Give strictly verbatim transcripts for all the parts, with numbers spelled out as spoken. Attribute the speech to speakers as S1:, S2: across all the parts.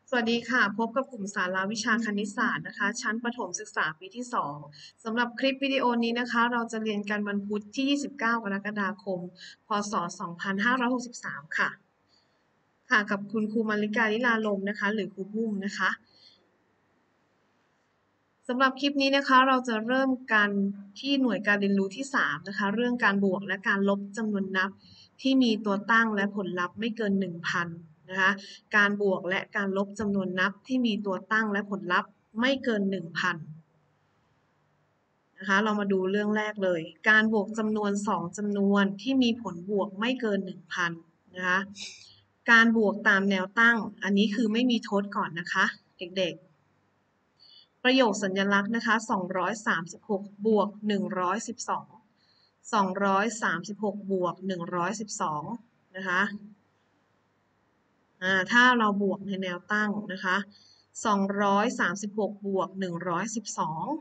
S1: สวัสดีค่ะพบกับกลุ่มสาระวิชาคณิตศาสตร์นะคะชั้นประถมศึกษาปีที่สองสำหรับคลิปวิดีโอนี้นะคะเราจะเรียนกันวันพุธที่ยี่สิบเก้ากรกฎาคมพศสองพันห้าร้อยหกสิบสามค่ะค่ะกับคุณครูมาริกาลิลาลมนะคะหรือครูบุ้มนะคะสำหรับคลิปนี้นะคะเราจะเริ่มกันที่หน่วยการเรียนรู้ที่สามนะคะเรื่องการบวกและการลบจำนวนนับที่มีตัวตั้งและผลลัพธ์ไม่เกิน หนึ่งพัน นะคะการบวกและการลบจำนวนนับที่มีตัวตั้งและผลลัพธ์ไม่เกิน หนึ่งพัน นะคะเรามาดูเรื่องแรกเลยการบวกจำนวนสองจำนวนที่มีผลบวกไม่เกิน หนึ่งพัน นะคะการบวกตามแนวตั้งอันนี้คือไม่มีทดก่อนนะคะเด็กๆประโยคสัญลักษณ์นะคะสองร้อยสามสิบหกบวกหนึ่งร้อยสิบสอง สองร้อยสามสิบหกบวกหนึ่งร้อยสิบสองนะคะอ่าถ้าเราบวกในแนวตั้งนะคะสองร้อยสามสิบหกบวกหนึ่งร้อยสิบสอง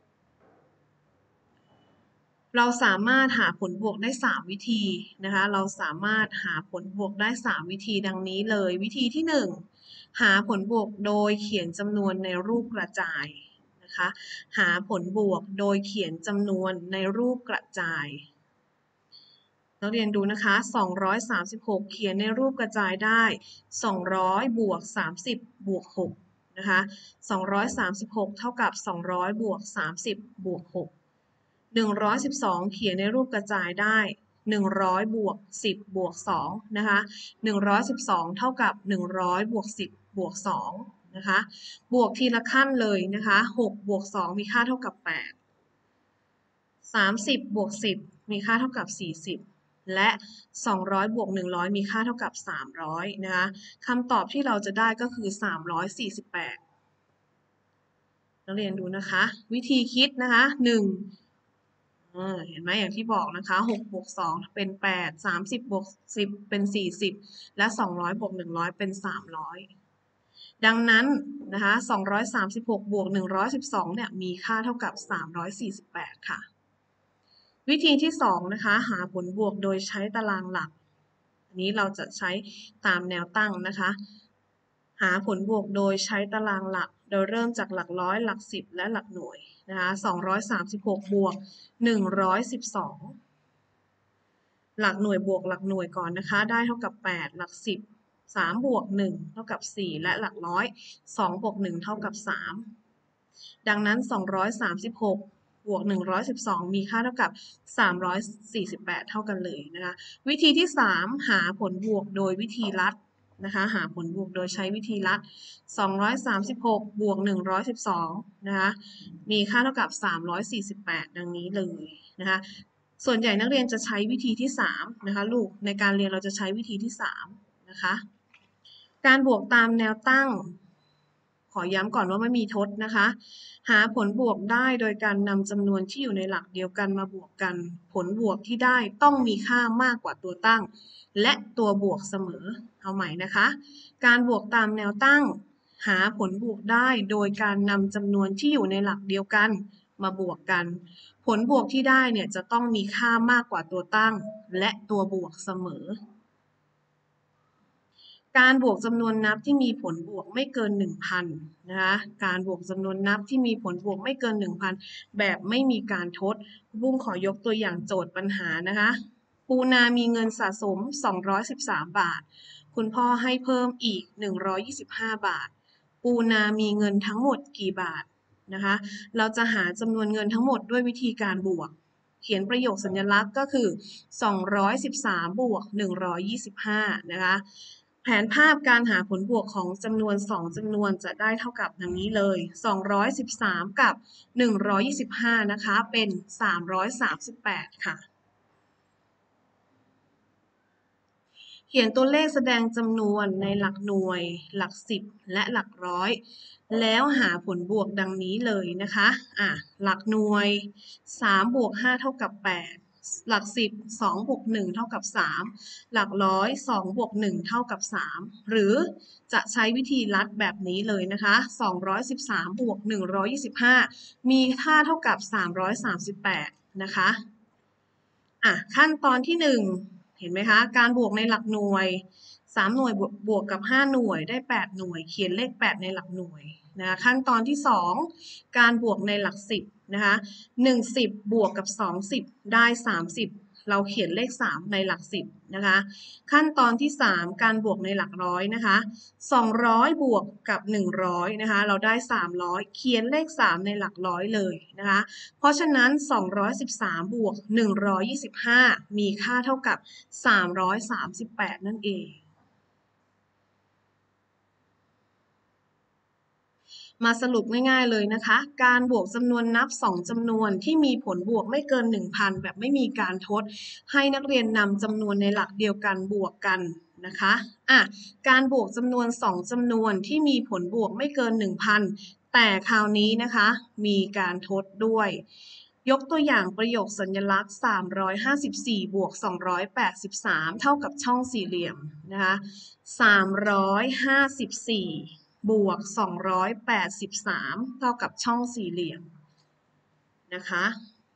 S1: เราสามารถหาผลบวกได้สามวิธีนะคะเราสามารถหาผลบวกได้สามวิธีดังนี้เลยวิธีที่หนึ่งหาผลบวกโดยเขียนจำนวนในรูปกระจายนะคะหาผลบวกโดยเขียนจำนวนในรูปกระจายนักเรียนดูนะคะสองร้อยสามสิบหกเขียนในรูปกระจายได้สองร้อยบวกสามสิบบวกหกนะคะสองร้อยสามสิบหกเท่ากับสองร้อยบวกสามสิบบวกหกหนึ่งร้อยสิบสองเขียนในรูปกระจายได้หนึ่งร้อยบวกสิบบวกสองนะคะหนึ่งร้อยสิบสองเท่ากับหนึ่งร้อยบวกสิบบวกสองนะคะบวกทีละขั้นเลยนะคะหกบวกสองมีค่าเท่ากับแปดสามสิบบวกสิบมีค่าเท่ากับสี่สิบและสองร้อยบวกหนึ่งร้อยมีค่าเท่ากับสามร้อยนะคะคำตอบที่เราจะได้ก็คือสามร้อยสี่สิบแปดนักเรียนดูนะคะวิธีคิดนะคะหนึ่งเห็นไหมอย่างที่บอกนะคะหกบวกสองเป็นแปด สามสิบบวกสิบเป็นสี่สิบและสองร้อยบวกหนึ่งร้อยเป็นสามร้อยดังนั้นนะคะสองร้อยสามสิบหกบวกหนึ่งร้อยสิบสองเนี่ยมีค่าเท่ากับสามร้อยสี่สิบแปดค่ะวิธีที่สองนะคะหาผลบวกโดยใช้ตารางหลักอันนี้เราจะใช้ตามแนวตั้งนะคะหาผลบวกโดยใช้ตารางหลักโดยเริ่มจากหลักร้อยหลักสิบและหลักหน่วยนะคะสองร้อยสามสิบหกบวกหนึ่งร้อยสิบสองหลักหน่วยบวกหลักหน่วยก่อนนะคะได้เท่ากับแปดหลักสิบสามบวกหนึ่งเท่ากับสี่และหลักร้อยสองบวกหนึ่งเท่ากับสามดังนั้นสองร้อยสามสิบหกบวกหนึ่งร้อยสิบสองมีค่าเท่ากับสามร้อยสี่สิบแปดเท่ากันเลยนะคะวิธีที่สามหาผลบวกโดยวิธีลัดนะคะหาผลบวกโดยใช้วิธีลัดสองร้อยสามสิบหกบวกหนึ่งร้อยสิบสองนะคะมีค่าเท่ากับสามร้อยสี่สิบแปดดังนี้เลยนะคะส่วนใหญ่นักเรียนจะใช้วิธีที่สามนะคะลูกในการเรียนเราจะใช้วิธีที่สามนะคะการบวกตามแนวตั้งขอย้ำก่อนว่าไม่มีทดนะคะหาผลบวกได้โดยการนำจำนวนที่อยู่ในหลักเดียวกันมาบวกกันผลบวกที่ได้ต้องมีค่ามากกว่าตัวตั้งและตัวบวกเสมอเอาใหม่นะคะการบวกตามแนวตั้งหาผลบวกได้โดยการนำจำนวนที่อยู่ในหลักเดียวกันมาบวกกันผลบวกที่ได้เนี่ยจะต้องมีค่ามากกว่าตัวตั้งและตัวบวกเสมอการบวกจำนวนนับที่มีผลบวกไม่เกิน หนึ่งพัน นะคะการบวกจำนวนนับที่มีผลบวกไม่เกิน หนึ่งพัน แบบไม่มีการทดบุ้งขอยกตัวอย่างโจทย์ปัญหานะคะปูนามีเงินสะสมสองร้อยสิบสามบาทคุณพ่อให้เพิ่มอีกหนึ่งร้อยยี่สิบห้าบาทปูนามีเงินทั้งหมดกี่บาทนะคะเราจะหาจำนวนเงินทั้งหมดด้วยวิธีการบวกเขียนประโยคสัญลักษณ์ก็คือสองร้อยสิบสามบวกหนึ่งร้อยยี่สิบห้านะคะแผนภาพการหาผลบวกของจำนวนสองจำนวนจะได้เท่ากับดังนี้เลยสองร้อยสิบสามกับหนึ่งร้อยยี่สิบห้านะคะเป็นสามร้อยสามสิบแปดค่ะเขียนตัวเลขแสดงจำนวนในหลักหน่วยหลักสิบและหลักร้อยแล้วหาผลบวกดังนี้เลยนะคะอ่ะหลักหน่วยสามบวกห้าเท่ากับแปดหลักสิบสองบวกหนึ่งเท่ากับสามหลักร้อยสองบวกหนึ่งเท่ากับสามหรือจะใช้วิธีลัดแบบนี้เลยนะคะสองร้อยสิบสามบวกหนึ่งร้อยยี่สิบห้ามีค่าเท่ากับสามร้อยสามสิบแปดนะคะอ่ะขั้นตอนที่หนึ่งเห็นไหมคะการบวกในหลักหน่วยสามหน่วยบวกกับห้าหน่วยได้แปดหน่วยเขียนเลขแปดในหลักหน่วยนะคะขั้นตอนที่สองการบวกในหลักสิบนะคะหนึ่งสิบบวกกับสองสิบได้สามสิบเราเขียนเลขสามในหลักสิบนะคะขั้นตอนที่สามการบวกในหลักร้อยนะคะสองร้อยบวกกับหนึ่งร้อยนะคะเราได้สามร้อยเขียนเลขสามในหลักร้อยเลยนะคะเพราะฉะนั้นสองร้อยสิบสามบวกหนึ่งร้อยยี่สิบห้ามีค่าเท่ากับสามร้อยสามสิบแปดนั่นเองมาสรุปง่ายๆเลยนะคะการบวกจำนวนนับสองจำนวนที่มีผลบวกไม่เกิน หนึ่งพัน แบบไม่มีการทดให้นักเรียนนำจำนวนในหลักเดียวกันบวกกันนะคะอ่ะการบวกจำนวนสองจำนวนที่มีผลบวกไม่เกิน หนึ่งพัน แต่คราวนี้นะคะมีการทดด้วยยกตัวอย่างประโยคสัญลักษณ์สามร้อยห้าสิบสี่บวกสองร้อยแปดสิบสามเท่ากับช่องสี่เหลี่ยมนะคะสามร้อยห้าสิบสี่บวกสองร้อยแปดสิบสามเท่ากับช่องสี่เหลี่ยมนะคะ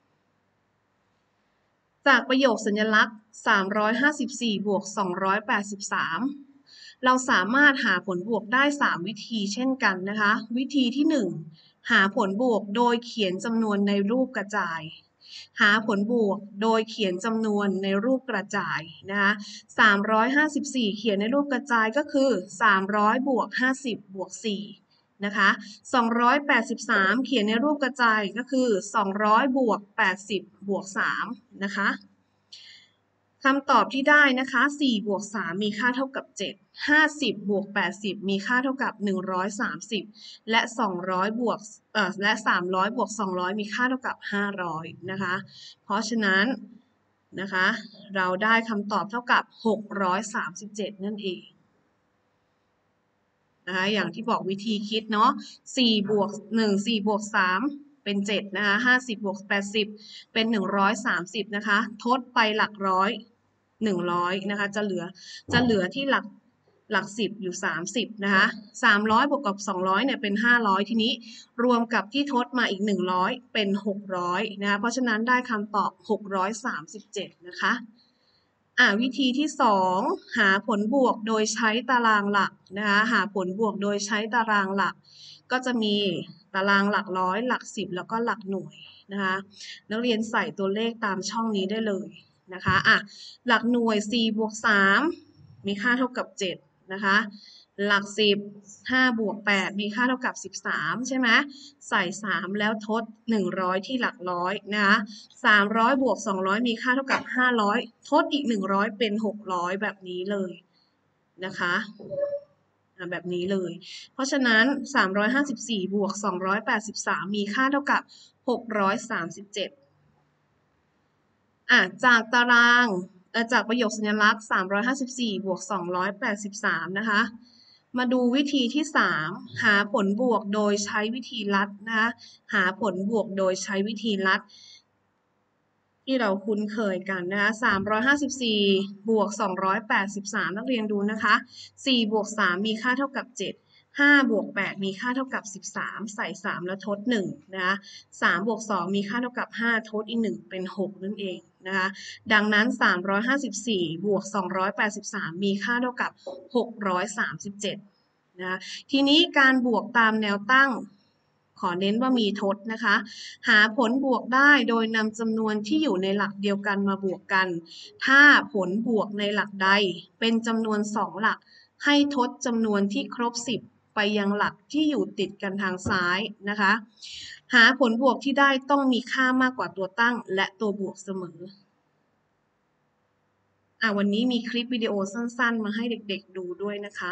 S1: จากประโยคสัญลักษณ์สามร้อยห้าสิบสี่บวกสองร้อยแปดสิบสามเราสามารถหาผลบวกได้สามวิธีเช่นกันนะคะวิธีที่หนึ่งหาผลบวกโดยเขียนจำนวนในรูปกระจายหาผลบวกโดยเขียนจำนวนในรูปกระจายนะคะสามร้อยห้าสิบสี่เขียนในรูปกระจายก็คือสามร้อยบวกห้าสิบบวกสี่นะคะสองร้อยแปดสิบสามเขียนในรูปกระจายก็คือสองร้อยบวกแปดสิบบวกสามนะคะคำตอบที่ได้นะคะสี่บวกสามมีค่าเท่ากับเจ็ด ห้าสิบบวกแปดสิบมีค่าเท่ากับหนึ่งร้อยสามสิบและสองร้อยบวกเอ่อและสามร้อยบวกสองร้อยมีค่าเท่ากับห้าร้อยนะคะเพราะฉะนั้นนะคะเราได้คำตอบเท่ากับหกร้อยสามสิบเจ็ดนั่นเองนะคะอย่างที่บอกวิธีคิดเนาะสี่บวกหนึ่ง สี่บวกสามเป็นเจ็ดนะคะห้าสิบบวกแปดสิบเป็นหนึ่งร้อยสามสิบนะคะทดไปหลักร้อยหนึ่งร้อยนะคะจะเหลือจะเหลือที่หลักหลักสิบอยู่สามสิบนะคะสามร้อยบวกกับสองร้อยเนี่ยเป็นห้าร้อยทีนี้รวมกับที่ทดมาอีกหนึ่งร้อยเป็นหกร้อยนะคะเพราะฉะนั้นได้คำตอบหกร้อยสามสิบเจ็ดนะคะอ่าวิธีที่สองหาผลบวกโดยใช้ตารางหลักนะคะหาผลบวกโดยใช้ตารางหลักก็จะมีตารางหลักร้อยหลักสิบแล้วก็หลักหน่วยนะคะนักเรียนใส่ตัวเลขตามช่องนี้ได้เลยนะคะอ่ะหลักหน่วยสี่บวกสามมีค่าเท่ากับเจ็ดนะคะหลักสิบห้าบวกแปดมีค่าเท่ากับสิบสามใช่ไหมใส่สามแล้วทดหนึ่งร้อยที่หลักร้อยนะคะสามร้อยบวกสองร้อยมีค่าเท่ากับห้าร้อยทดอีกหนึ่งร้อยเป็นหกร้อยแบบนี้เลยนะคะแบบนี้เลยเพราะฉะนั้นสามร้อยห้าสิบสี่บวกสองร้อยแปดสิบสามมีค่าเท่ากับหกร้อยสามสิบเจ็ดอ่ะจากตารางจากประโยคสัญลักษณ์สามร้อยห้าสิบสี่บวกสองร้อยแปดสิบสามนะคะมาดูวิธีที่สามหาผลบวกโดยใช้วิธีลัดนะคะหาผลบวกโดยใช้วิธีลัดที่เราคุ้นเคยกันนะคะสามร้อยห้าสิบสี่บวกสองร้อยแปดสิบสามนักเรียนดูนะคะสี่บวกสามมีค่าเท่ากับเจ็ดห้าบวกแปดมีค่าเท่ากับสิบสามใส่สามแล้วทดหนึ่งนะคะสามบวกสองมีค่าเท่ากับห้าทดอีกหนึ่งเป็นหกนั่นเองนะคะดังนั้นสามร้อยห้าสิบสี่บวกสองร้อยแปดสิบสามมีค่าเท่ากับหกร้อยสามสิบเจ็ดนะทีนี้การบวกตามแนวตั้งขอเน้นว่ามีทดนะคะหาผลบวกได้โดยนำจำนวนที่อยู่ในหลักเดียวกันมาบวกกันถ้าผลบวกในหลักใดเป็นจำนวนสองหลักให้ทดจำนวนที่ครบสิบไปยังหลักที่อยู่ติดกันทางซ้ายนะคะหาผลบวกที่ได้ต้องมีค่ามากกว่าตัวตั้งและตัวบวกเสมออ่ะวันนี้มีคลิปวิดีโอสั้นๆมาให้เด็กๆดูด้วยนะคะ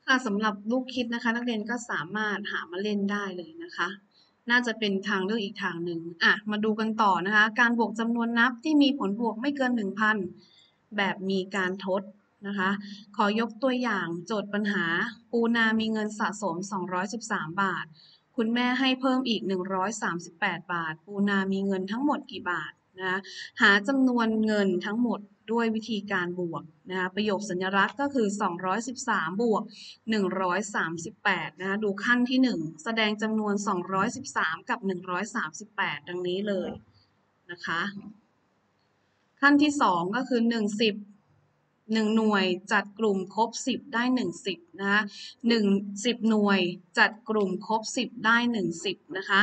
S1: ค่ะสำหรับลูกคิดนะคะนักเรียนก็สามารถหามาเล่นได้เลยนะคะน่าจะเป็นทางเลือกอีกทางหนึ่งอ่ะมาดูกันต่อนะคะการบวกจำนวนนับที่มีผลบวกไม่เกิน หนึ่งพัน แบบมีการทดนะคะขอยกตัวอย่างโจทย์ปัญหาปูนามีเงินสะสมสองร้อยสิบสามบาทคุณแม่ให้เพิ่มอีกหนึ่งร้อยสามสิบแปดบาทปูนามีเงินทั้งหมดกี่บาทนะคะหาจำนวนเงินทั้งหมดด้วยวิธีการบวกนะคะประโยคสัญลักษณ์ก็คือสองร้อยสิบสามบวกหนึ่งร้อยสามสิบแปดนะคะดูขั้นที่หนึ่งแสดงจำนวนสองร้อยสิบสามกับหนึ่งร้อยสามสิบแปดดังนี้เลยนะคะขั้นที่สองก็คือหนึ่งสิบหนึ่งหน่วยจัดกลุ่มครบสิบได้หนึ่งสิบนะคะหนึ่งสิบหน่วยจัดกลุ่มครบสิบได้หนึ่งสิบนะคะ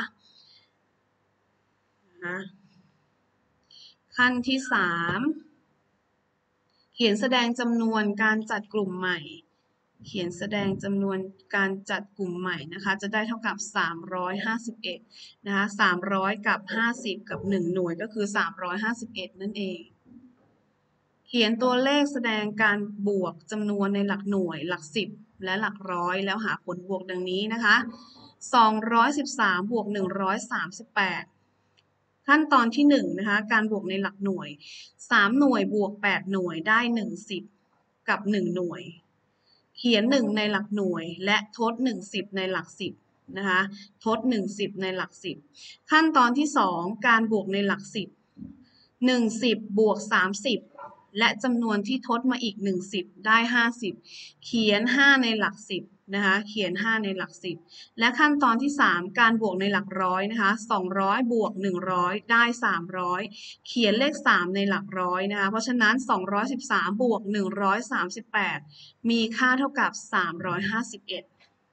S1: นะขั้นที่สามเขียนแสดงจำนวนการจัดกลุ่มใหม่เขียนแสดงจำนวนการจัดกลุ่มใหม่นะคะจะได้เท่ากับสามร้อยห้าสิบเอ็ดนะคะสามร้อยกับห้าสิบกับหนึ่งหน่วยก็คือสามร้อยห้าสิบเอ็ดนั่นเองเขียนตัวเลขแสดงการบวกจำนวนในหลักหน่วยหลักสิบและหลักร้อยแล้วหาผลบวกดังนี้นะคะสองร้อยสิบสามบวกหนึ่งร้อยสามสิบแปดขั้นตอนที่หนึ่งนะคะการบวกในหลักหน่วยสามหน่วยบวกแปดหน่วยได้หนึ่งสิบกับหนึ่งหน่วยเขียนหนึ่งในหลักหน่วยและทดหนึ่งสิบในหลักสิบนะคะทดหนึ่งสิบในหลักสิบขั้นตอนที่สองการบวกในหลักสิบหนึ่งสิบบวกสามสิบและจำนวนที่ทดมาอีกหนึ่งสิบได้ห้าสิบเขียนห้าในหลักสิบนะคะเขียนห้าในหลักสิบและขั้นตอนที่สามการบวกในหลักร้อยนะคะสองร้อยบวกหนึ่งร้อยได้สามร้อยเขียนเลขสามในหลักร้อยนะคะเพราะฉะนั้นสองร้อยสิบสามบวกหนึ่งร้อยสามสิบแปดมีค่าเท่ากับสามร้อยห้าสิบเอ็ด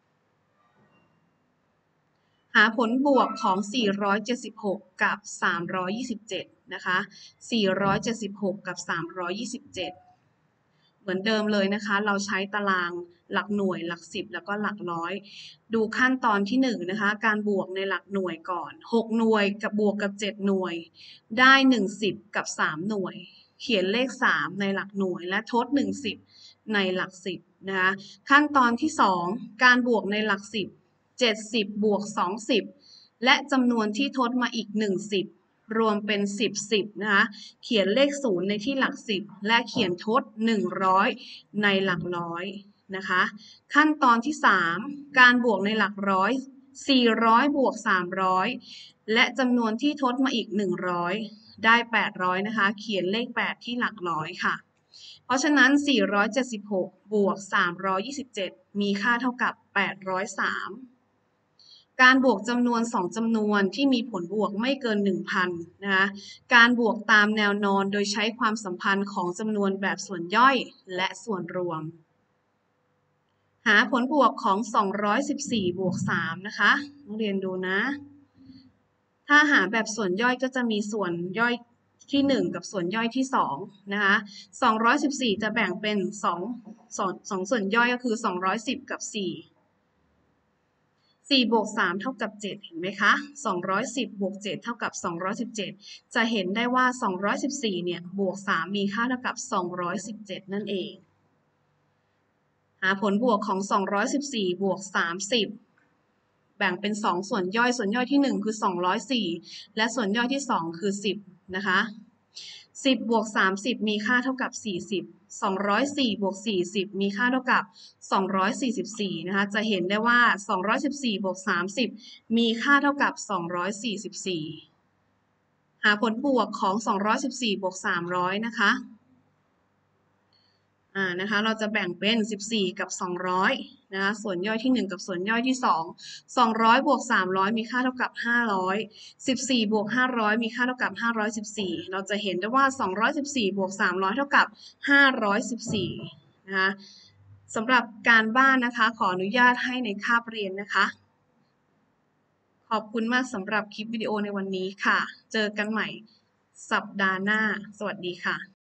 S1: หาผลบวกของสี่ร้อยเจ็ดสิบหกกับสามร้อยยี่สิบเจ็ดนะคะสี่ร้อยเจ็ดสิบหกกับสามร้อยยี่สิบเจ็ดเหมือนเดิมเลยนะคะเราใช้ตารางหลักหน่วยหลักสิบแล้วก็หลักร้อยดูขั้นตอนที่หนึ่งนะคะการบวกในหลักหน่วยก่อนหกหน่วยกับบวกกับเจ็ดหน่วยได้หนึ่งสิบกับสามหน่วยเขียนเลขสามในหลักหน่วยและทดหนึ่งสิบในหลักสิบนะคะขั้นตอนที่สองการบวกในหลักสิบเจ็ดสิบบวกสองสิบและจำนวนที่ทดมาอีกหนึ่งสิบรวมเป็นสิบ สิบนะคะเขียนเลขศูนย์ในที่หลักสิบและเขียนทดหนึ่งร้อยในหลักร้อยนะคะขั้นตอนที่สามการบวกในหลักร้อยสี่ร้อยบวกสามร้อยและจำนวนที่ทดมาอีกหนึ่งร้อยได้แปดร้อยนะคะเขียนเลขแปดที่หลักร้อยค่ะเพราะฉะนั้นสี่ร้อยเจ็ดสิบหกบวกสามร้อยยี่สิบเจ็ดมีค่าเท่ากับแปดร้อยสามการบวกจำนวนสองจำนวนที่มีผลบวกไม่เกิน หนึ่งพัน นะคะการบวกตามแนวนอนโดยใช้ความสัมพันธ์ของจำนวนแบบส่วนย่อยและส่วนรวมหาผลบวกของสองร้อยสิบสี่บวกสามนะคะนักเรียนดูนะถ้าหาแบบส่วนย่อยก็จะมีส่วนย่อยที่หนึ่งกับส่วนย่อยที่สองนะคะสองร้อยสิบสี่จะแบ่งเป็นสอง สอง สองส่วนย่อยก็คือสองร้อยสิบกับสี่สี่บวกสามเท่ากับเจ็ดเห็นไหมคะสองร้อยสิบบวกเจ็ดเท่ากับสองร้อยสิบเจ็ดจะเห็นได้ว่าสองร้อยสิบสี่เนี่ยบวกสามมีค่าเท่ากับสองร้อยสิบเจ็ดนั่นเองหาผลบวกของสองร้อยสิบสี่บวกสามสิบแบ่งเป็นสองส่วนย่อยส่วนย่อยที่หนึ่งคือสองร้อยสี่และส่วนย่อยที่สองคือสิบนะคะสิบบวกสามสิบมีค่าเท่ากับสี่สิบสองร้อยสี่บวกสี่สิบมีค่าเท่ากับสองร้อยสี่สิบสี่นะคะจะเห็นได้ว่าสองร้อยสิบสี่บวกสามสิบมีค่าเท่ากับสองร้อยสี่สิบสี่หาผลบวกของสองร้อยสิบสี่บวกสามร้อยนะคะอ่านะคะเราจะแบ่งเป็นสิบสี่กับสองร้อยนะคะส่วนย่อยที่หนึ่งกับส่วนย่อยที่สอง สองร้อยบวกสามร้อยมีค่าเท่ากับห้าร้อยสิบสี่บวกห้าร้อยมีค่าเท่ากับห้าร้อยสิบสี่เราจะเห็นได้ว่าสองร้อยสิบสี่บวกสามร้อยเท่ากับห้าร้อยสิบสี่นะคะสำหรับการบ้านนะคะขออนุญาตให้ในคาบเรียนนะคะขอบคุณมากสำหรับคลิปวิดีโอในวันนี้ค่ะเจอกันใหม่สัปดาห์หน้าสวัสดีค่ะ